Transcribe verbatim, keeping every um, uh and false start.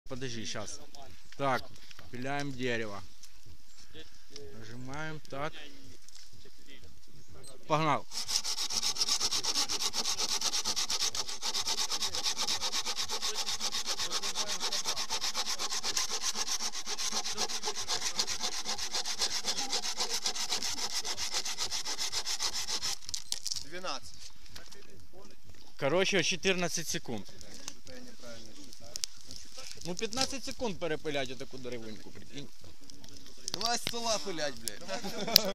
подожди, сейчас. Так, пиляем дерево. Нажимаем, так. Погнал. двенадцать. Короче, четырнадцать секунд. Ну, пятнадцать секунд перепилять таку деревинку, прикинь. Давай стола пилять, блядь.